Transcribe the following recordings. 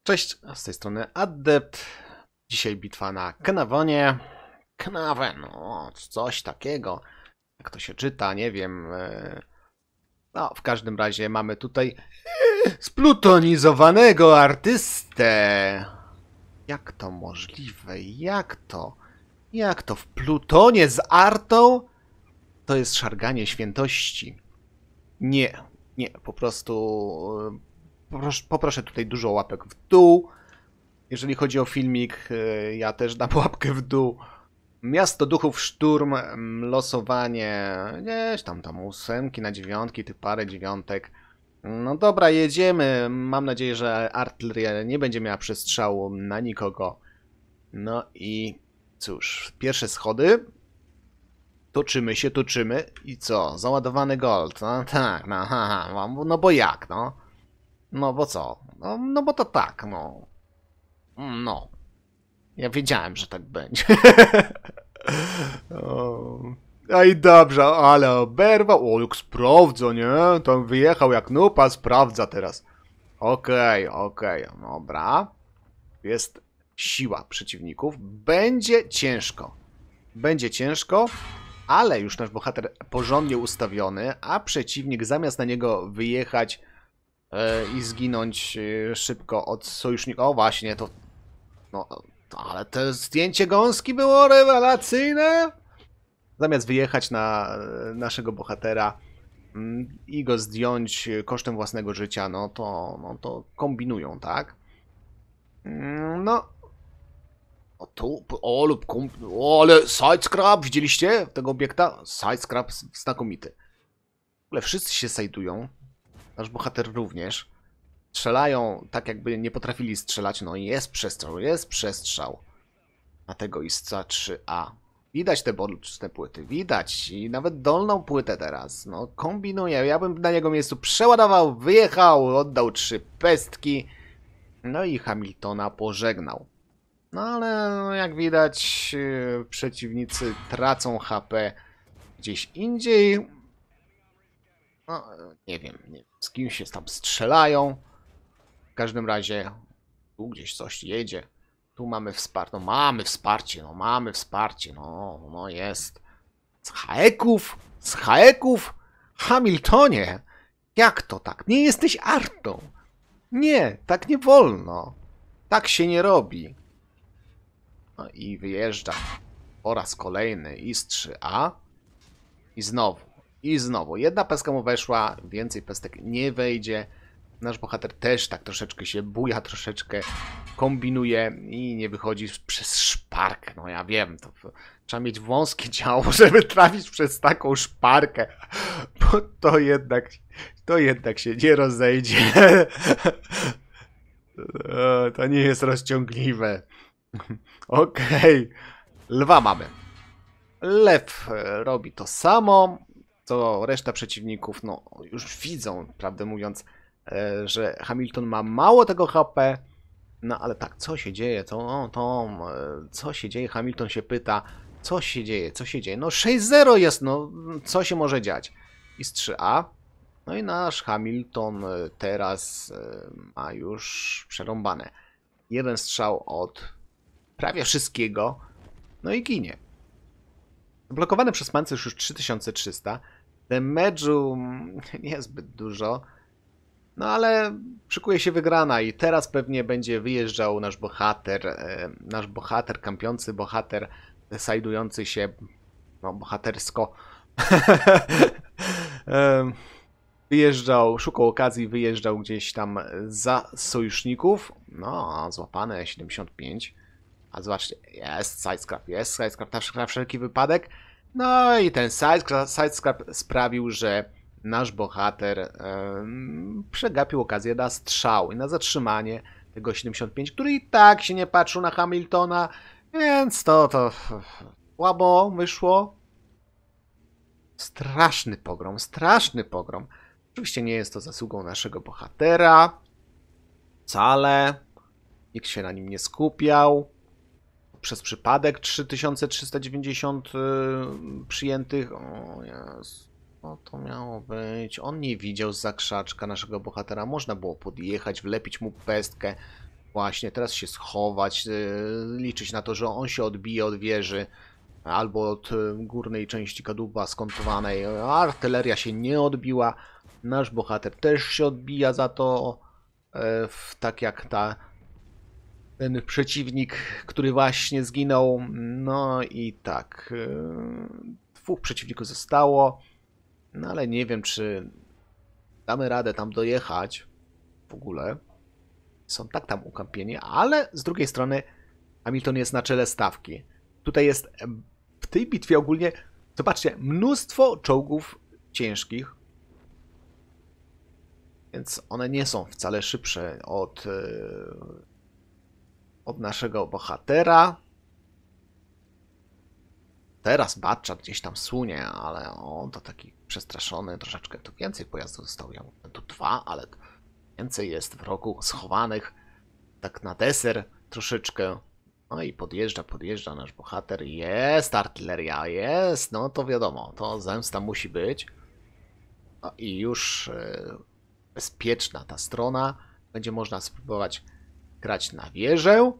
Cześć, z tej strony Adept. Dzisiaj bitwa na Knawonie. Knawen, no, coś takiego. Jak to się czyta, nie wiem. No, w każdym razie mamy tutaj splutonizowanego artystę. Jak to możliwe? Jak to? Jak to w plutonie z artą? To jest szarganie świętości. Nie, nie, po prostu poproszę tutaj dużo łapek w dół. Jeżeli chodzi o filmik, ja też dam łapkę w dół. Miasto Duchów Szturm, losowanie, gdzieś tam 8 na 9, ty parę dziewiątek. No dobra, jedziemy. Mam nadzieję, że artyleria nie będzie miała przestrzału na nikogo. No i cóż, pierwsze schody. Toczymy się, toczymy. I co? Załadowany gold. No tak, no, haha, no bo jak, no? No bo co? No bo to tak, no. No. Ja wiedziałem, że tak będzie. No i dobrze, ale oberwał. O, jak sprawdza, nie? Tam wyjechał jak nupa, sprawdza teraz. Okej, dobra. Jest siła przeciwników. Będzie ciężko. Będzie ciężko, ale już nasz bohater porządnie ustawiony, a przeciwnik zamiast na niego wyjechać i zginąć szybko od sojusznika. O właśnie, to... No, ale to zdjęcie gąski było rewelacyjne. Zamiast wyjechać na naszego bohatera i go zdjąć kosztem własnego życia, no to kombinują, tak? No. O tu, o lub o, ale sidescrap, widzieliście tego obiekta? Sidescrap znakomity. W ogóle wszyscy się sajdują. Nasz bohater również. Strzelają tak, jakby nie potrafili strzelać. No jest przestrzał, jest przestrzał. Na tego ISCA 3A. Widać te boczne płyty, widać. I nawet dolną płytę teraz. No kombinuje. Ja bym na jego miejscu przeładował, wyjechał, oddał 3 pestki. No i Hamiltona pożegnał. No ale jak widać, przeciwnicy tracą HP gdzieś indziej. No, nie wiem, z kim się tam strzelają. W każdym razie tu gdzieś coś jedzie. Tu mamy wsparcie. No mamy wsparcie, no mamy wsparcie. No jest. Z haeków? Z haeków? Hamiltonie! Jak to tak? Nie jesteś artą. Nie, tak nie wolno. Tak się nie robi. No i wyjeżdża po raz kolejny IS-3A. I znowu. I znowu. Jedna pestka mu weszła, więcej pestek nie wejdzie. Nasz bohater też tak troszeczkę się buja, troszeczkę kombinuje i nie wychodzi przez szparkę. No ja wiem, trzeba mieć wąskie ciało, żeby trafić przez taką szparkę. Bo to jednak się nie rozejdzie. To nie jest rozciągliwe. Okej. Lwa mamy. Lew robi to samo, co reszta przeciwników, no już widzą, prawdę mówiąc, że Hamilton ma mało tego HP, no ale tak, co się dzieje, co się dzieje, Hamilton się pyta, co się dzieje, no 6-0 jest, no co się może dziać, i z 3A, no i nasz Hamilton teraz ma już przerąbane, jeden strzał od prawie wszystkiego, no i ginie. Blokowany przez pancerz już 3300. Damage'u niezbyt dużo. No ale szykuje się wygrana i teraz pewnie będzie wyjeżdżał nasz bohater, kampiący bohater, sajdujący się, no bohatersko. Wyjeżdżał, szukał okazji, wyjeżdżał gdzieś tam za sojuszników. No, złapane 75. A zobaczcie, jest sidescrap na wszelki wypadek. No i ten sidescrap sprawił, że nasz bohater przegapił okazję na strzał i na zatrzymanie tego 75, który i tak się nie patrzył na Hamiltona, więc to słabo wyszło. Straszny pogrom, straszny pogrom. Oczywiście nie jest to zasługą naszego bohatera. Wcale. Nikt się na nim nie skupiał. Przez przypadek 3390 przyjętych. O Jezu, co to miało być? On nie widział zza krzaczka naszego bohatera. Można było podjechać, wlepić mu pestkę. Właśnie, teraz się schować, liczyć na to, że on się odbije od wieży albo od górnej części kadłuba skontowanej. Artyleria się nie odbiła. Nasz bohater też się odbija za to, tak jak ten przeciwnik, który właśnie zginął. No i tak, dwóch przeciwników zostało, no ale nie wiem, czy damy radę tam dojechać w ogóle. Są tak tam ukampieni, ale z drugiej strony Hamilton jest na czele stawki. Tutaj jest w tej bitwie ogólnie, zobaczcie, mnóstwo czołgów ciężkich, więc one nie są wcale szybsze od naszego bohatera. Teraz Batcza gdzieś tam sunie, ale on to taki przestraszony troszeczkę. Tu więcej pojazdów zostało. Ja mówię, tu 2, ale więcej jest w rogu schowanych. Tak na deser troszeczkę. No i podjeżdża nasz bohater. Jest artyleria, jest. No to wiadomo, to zemsta musi być. No i już bezpieczna ta strona. Będzie można spróbować grać na wieżę.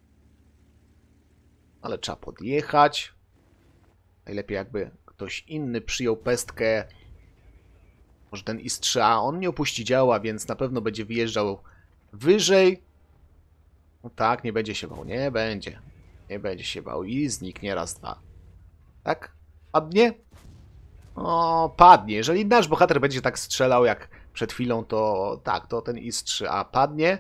Ale trzeba podjechać. Najlepiej jakby ktoś inny przyjął pestkę. Może ten IS-3A, on nie opuści działa, więc na pewno będzie wyjeżdżał wyżej. No tak, nie będzie się bał. Nie będzie. Nie będzie się bał i zniknie raz, dwa. Tak? Padnie? O, padnie. Jeżeli nasz bohater będzie tak strzelał jak przed chwilą, to tak, to ten IS-3A padnie.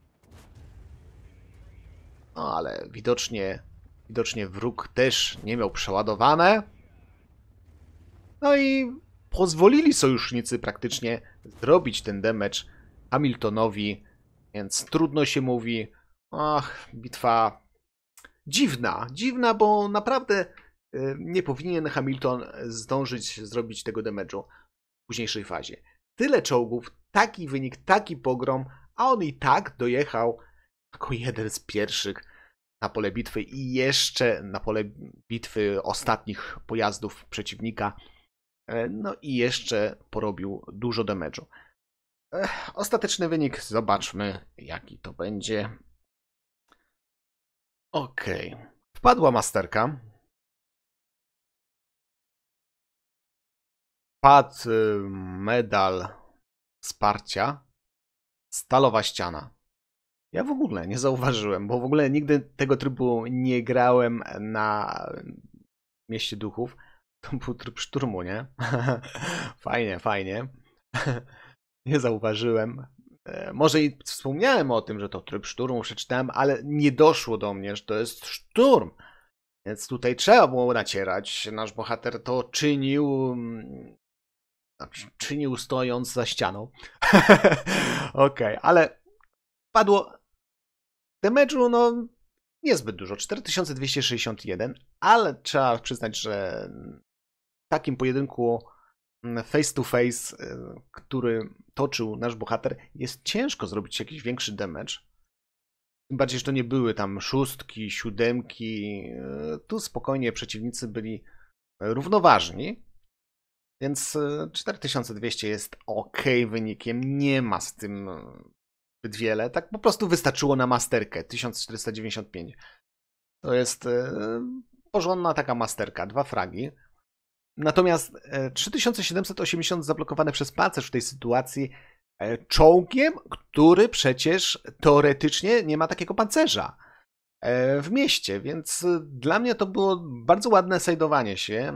No ale widocznie wróg też nie miał przeładowane. No i pozwolili sojusznicy praktycznie zrobić ten damage Hamiltonowi, więc trudno się mówi. Ach, bitwa dziwna, bo naprawdę nie powinien Hamilton zdążyć zrobić tego damage'u w późniejszej fazie. Tyle czołgów, taki wynik, taki pogrom, a on i tak dojechał jako jeden z pierwszych na pole bitwy i jeszcze na pole bitwy ostatnich pojazdów przeciwnika. No i jeszcze porobił dużo damage'u. Ostateczny wynik, zobaczmy jaki to będzie. Okej. Wpadła masterka. Wpadł medal wsparcia. Stalowa ściana. Ja w ogóle nie zauważyłem, bo w ogóle nigdy tego trybu nie grałem na Mieście Duchów. To był tryb szturmu, nie? Fajnie. Nie zauważyłem. Może i wspomniałem o tym, że to tryb szturmu, przeczytałem, ale nie doszło do mnie, że to jest szturm. Więc tutaj trzeba było nacierać. Nasz bohater to czynił stojąc za ścianą. Okej, ale padło damage'u, no niezbyt dużo, 4261, ale trzeba przyznać, że w takim pojedynku face to face, który toczył nasz bohater, jest ciężko zrobić jakiś większy damage. Tym bardziej, że to nie były tam szóstki, siódemki. Tu spokojnie przeciwnicy byli równoważni. Więc 4200 jest ok wynikiem. Nie ma z tym zbyt wiele. Tak po prostu wystarczyło na masterkę. 1495. To jest porządna taka masterka. 2 fragi. Natomiast 3780 zablokowane przez pancerz w tej sytuacji czołgiem, który przecież teoretycznie nie ma takiego pancerza w mieście, więc dla mnie to było bardzo ładne sejdowanie się.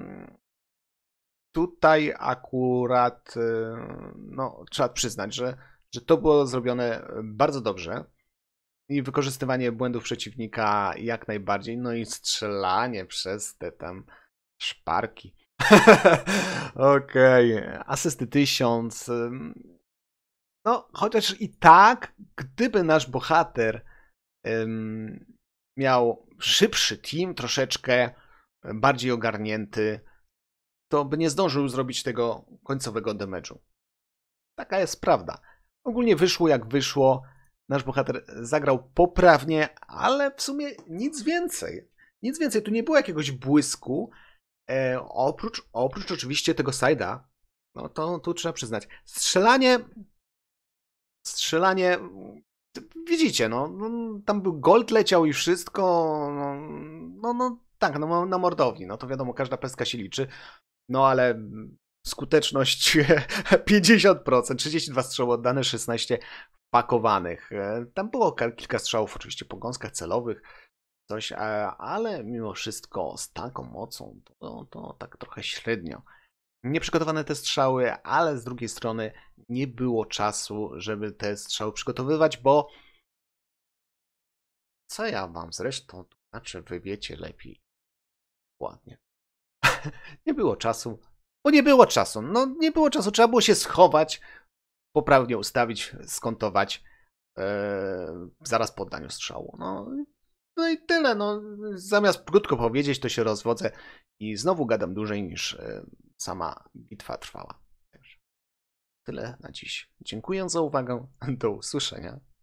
Tutaj akurat no, trzeba przyznać, że to było zrobione bardzo dobrze i wykorzystywanie błędów przeciwnika jak najbardziej, no i strzelanie przez te tam szparki. Okej, asysty 1000. No, chociaż i tak, gdyby nasz bohater miał szybszy team, troszeczkę bardziej ogarnięty, to by nie zdążył zrobić tego końcowego damage'u. Taka jest prawda. Ogólnie wyszło jak wyszło. Nasz bohater zagrał poprawnie, ale w sumie nic więcej. Nic więcej. Tu nie było jakiegoś błysku. Oprócz oczywiście tego side'a. No to tu trzeba przyznać. Strzelanie Widzicie, tam był gold leciał i wszystko, tak, na mordowni, no to wiadomo, każda pestka się liczy, no ale skuteczność 50%, 32 strzały oddane, 16 pakowanych. Tam było kilka strzałów oczywiście po gąskach celowych, coś, ale mimo wszystko z taką mocą to tak trochę średnio. Nieprzygotowane te strzały, ale z drugiej strony nie było czasu, żeby te strzały przygotowywać, bo co ja wam zresztą, znaczy wy wiecie lepiej. Ładnie. Nie było czasu, bo nie było czasu. No nie było czasu, trzeba było się schować, poprawnie ustawić, skontować zaraz po oddaniu strzału. No i tyle. No. Zamiast krótko powiedzieć, to się rozwodzę i znowu gadam dłużej niż sama bitwa trwała. Tyle na dziś. Dziękuję za uwagę. Do usłyszenia.